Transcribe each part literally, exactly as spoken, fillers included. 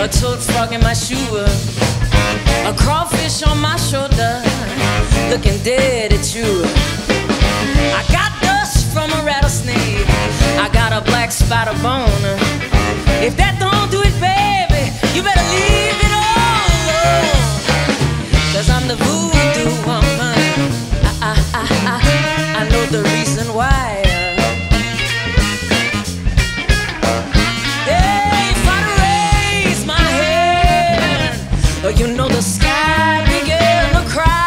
a toad frog in my shoe, a crawfish on my shoulder, looking dead at you. I got dust from a rattlesnake, I got a black spider bone. If that don't do it, baby, you better leave it all alone. 'Cause I'm the voodoo woman. I, I, I, I, I know the reason why. Hey, if I raise my hand, you know the sky began to cry.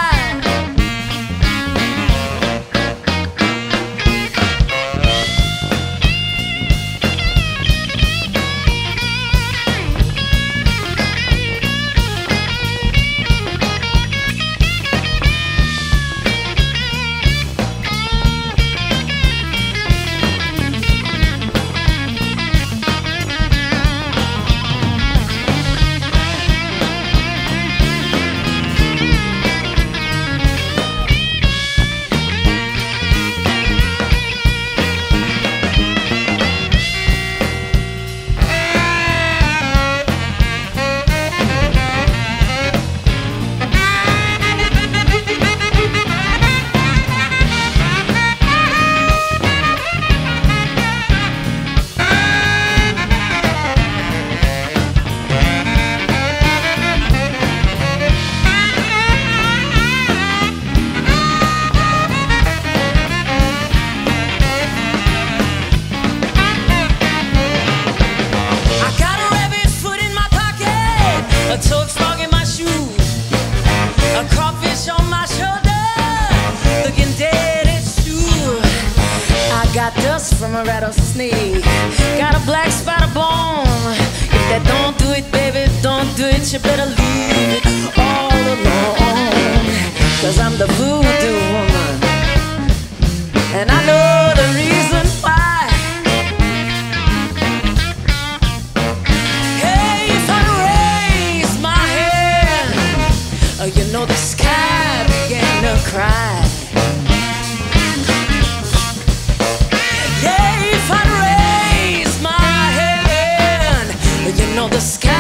From a rattlesnake, got a black spider bone. If that don't do it, baby, don't do it. You better leave it all alone. 'Cause I'm the voodoo woman, and I know the reason why. Hey, if I raise my hand, you know the sky began to cry. If I raise my hand, you know the sky